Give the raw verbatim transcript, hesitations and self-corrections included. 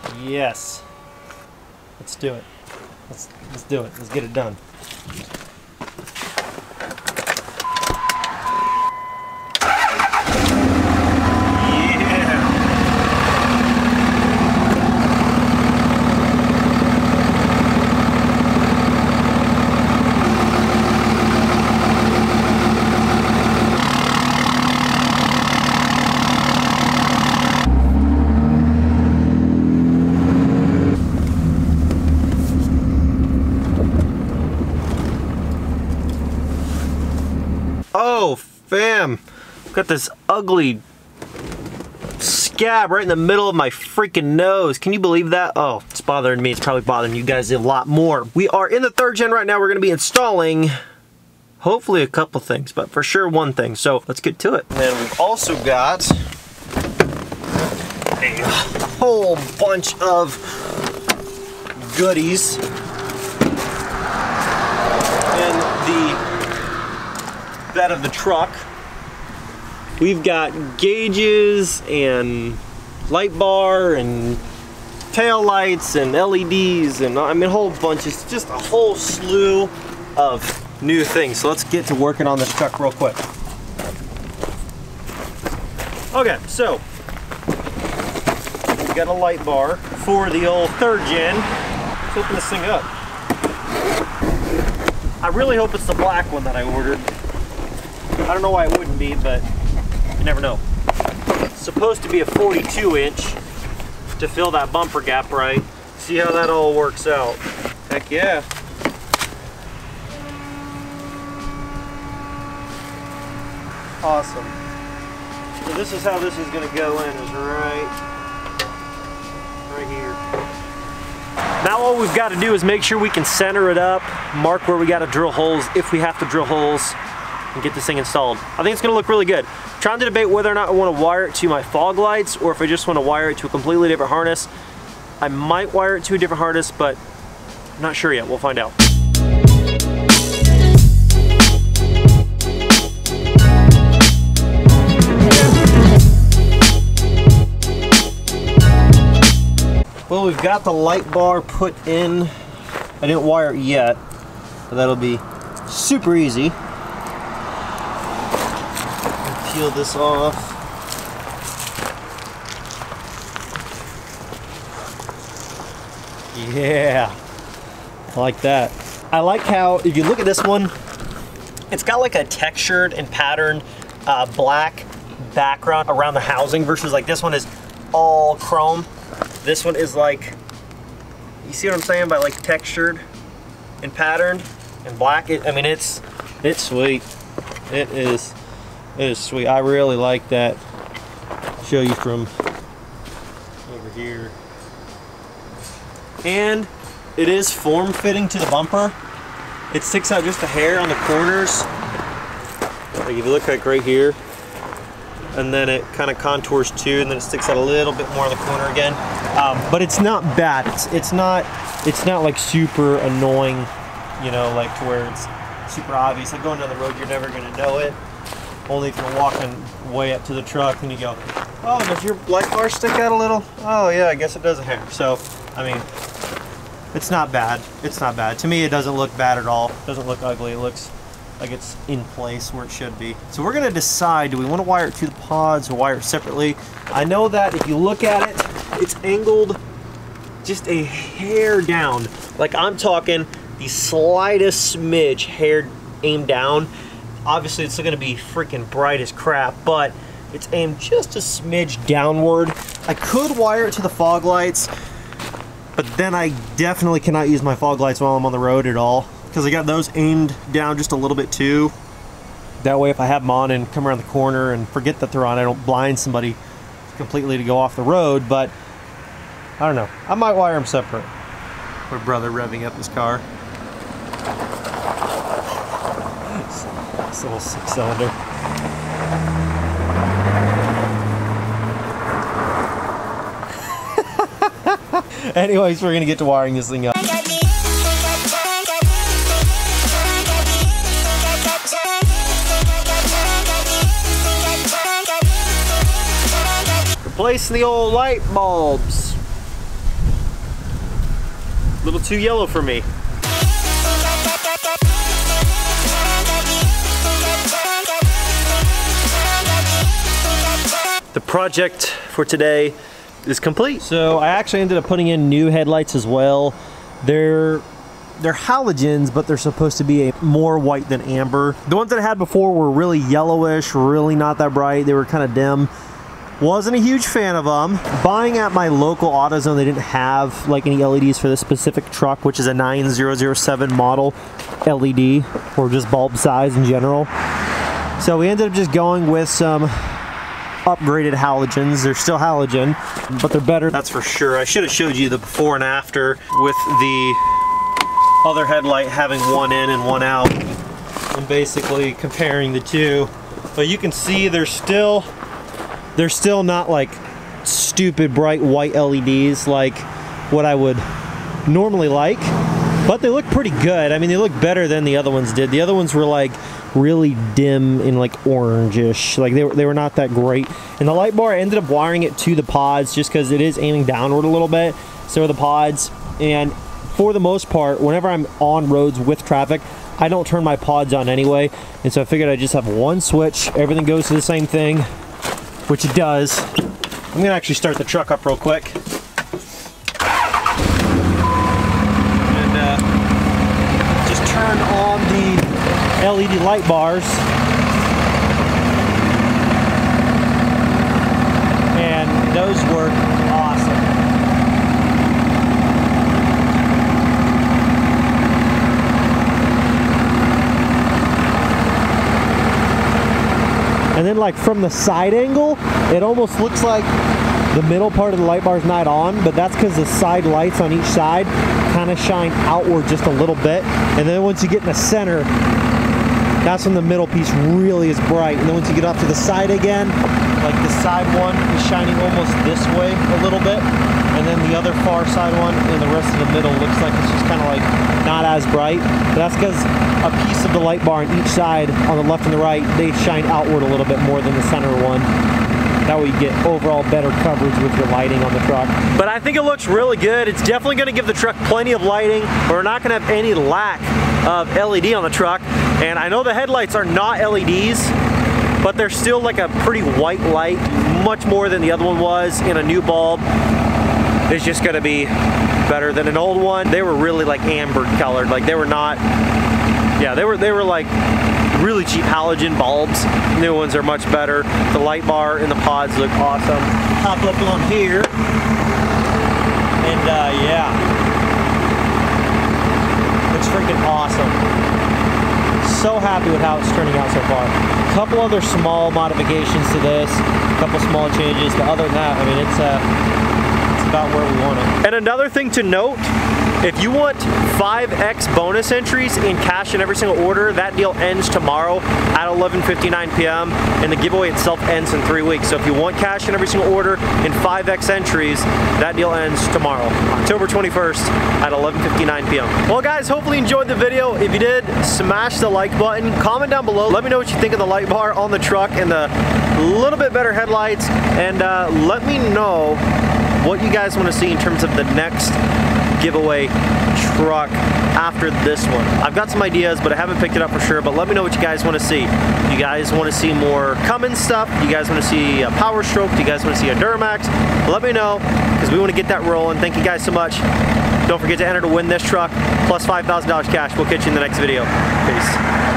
Yes. Let's do it. Let's let's do it. Let's get it done. Oh, fam, got this ugly scab right in the middle of my freaking nose. Can you believe that? Oh, it's bothering me. It's probably bothering you guys a lot more. We are in the third gen right now. We're going to be installing hopefully a couple things, but for sure one thing. So let's get to it. And we've also got a whole bunch of goodies in the bed of the truck. We've got gauges and light bar and tail lights and L E Ds and I mean a whole bunch. It's just a whole slew of new things. So let's get to working on this truck real quick. Okay, so we got a light bar for the old third gen. Let's open this thing up. I really hope it's the black one that I ordered. I don't know why it wouldn't be, but you never know. It's supposed to be a forty-two inch to fill that bumper gap right. See how that all works out. Heck yeah. Awesome. So this is how this is going to go in, is right, right here. Now all we've got to do is make sure we can center it up, mark where we got to drill holes if we have to drill holes, and get this thing installed. I think it's gonna look really good. I'm trying to debate whether or not I want to wire it to my fog lights or if I just want to wire it to a completely different harness. I might wire it to a different harness, but I'm not sure yet. We'll find out. Well, we've got the light bar put in. I didn't wire it yet, but that'll be super easy. Peel this off. Yeah, I like that. I like how, if you look at this one, it's got like a textured and patterned uh, black background around the housing versus like this one is all chrome. This one is like, you see what I'm saying by like textured and patterned and black? It, I mean, it's it's sweet. It is. It is sweet. I really like that. I'll show you from over here. And it is form-fitting to the bumper. It sticks out just a hair on the corners. Like if you look like right here, and then it kind of contours too, and then it sticks out a little bit more in the corner again. Um, but it's not bad. It's it's not it's not like super annoying, you know, like to where it's super obvious. Like going down the road, you're never gonna know it. Only if you're walking way up to the truck and you go, oh, does your light bar stick out a little? Oh yeah, I guess it does a hair. So, I mean, it's not bad. It's not bad. To me, it doesn't look bad at all. It doesn't look ugly. It looks like it's in place where it should be. So we're gonna decide, do we wanna wire it to the pods or wire it separately? I know that if you look at it, it's angled just a hair down. Like I'm talking the slightest smidge hair aimed down. Obviously it's still gonna be freaking bright as crap, but it's aimed just a smidge downward. I could wire it to the fog lights, but then I definitely cannot use my fog lights while I'm on the road at all, because I got those aimed down just a little bit too. That way if I have them on and come around the corner and forget that they're on, I don't blind somebody completely to go off the road. But I don't know, I might wire them separate. My brother revving up his car. This little six cylinder. Anyways, we're gonna get to wiring this thing up. Replacing the old light bulbs. A little too yellow for me. The project for today is complete. So I actually ended up putting in new headlights as well. They're they're halogens, but they're supposed to be a more white than amber. The ones that I had before were really yellowish, really not that bright. They were kind of dim. Wasn't a huge fan of them. Buying at my local AutoZone, they didn't have like any L E Ds for this specific truck, which is a nine thousand seven model L E D, or just bulb size in general. So we ended up just going with some upgraded halogens. They're still halogen, but they're better, that's for sure. I should have showed you the before and after with the other headlight having one in and one out, and basically comparing the two. But you can see they're still they're still not like stupid bright white L E Ds like what I would normally like, but they look pretty good. I mean, they look better than the other ones did. The other ones were like really dim and like orangish, like they were, they were not that great. And the light bar, I ended up wiring it to the pods just because it is aiming downward a little bit, so are the pods. And for the most part, whenever I'm on roads with traffic, I don't turn my pods on anyway, and so I figured I'd just have one switch, everything goes to the same thing, which it does. I'm gonna actually start the truck up real quick. And uh, just turn on the L E D light bars, and those work awesome. And then like from the side angle, it almost looks like the middle part of the light bar is not on, but that's because the side lights on each side kind of shine outward just a little bit. And then once you get in the center, that's when the middle piece really is bright. And then once you get off to the side again, like the side one is shining almost this way a little bit, and then the other far side one and the rest of the middle looks like it's just kind of like not as bright. But that's because a piece of the light bar on each side, on the left and the right, they shine outward a little bit more than the center one. That way you get overall better coverage with your lighting on the truck. But I think it looks really good. It's definitely going to give the truck plenty of lighting. We're not going to have any lack of L E D on the truck. And I know the headlights are not L E Ds, but they're still like a pretty white light, much more than the other one was. In a new bulb, it's just going to be better than an old one. They were really like amber colored. Like they were not, yeah, they were, they were like really cheap halogen bulbs. New ones are much better. The light bar and the pods look awesome. Hop up on here, and uh, yeah, looks freaking awesome. So happy with how it's turning out so far. A couple other small modifications to this, a couple small changes, but other than that, I mean, it's uh, it's about where we want it. And another thing to note, if you want five X bonus entries in cash in every single order, that deal ends tomorrow at eleven fifty-nine p m and the giveaway itself ends in three weeks. So if you want cash in every single order in five X entries, that deal ends tomorrow, October twenty-first at eleven fifty-nine p m Well guys, hopefully you enjoyed the video. If you did, smash the like button, comment down below, let me know what you think of the light bar on the truck and the little bit better headlights, and uh, let me know what you guys want to see in terms of the next giveaway truck after this one. I've got some ideas, but I haven't picked it up for sure, but let me know what you guys want to see. You guys want to see more Cummins stuff? You guys want to see a Power Stroke? Do you guys want to see a Duramax? Let me know, because we want to get that rolling. Thank you guys so much. Don't forget to enter to win this truck, plus five thousand dollars cash. We'll catch you in the next video. Peace.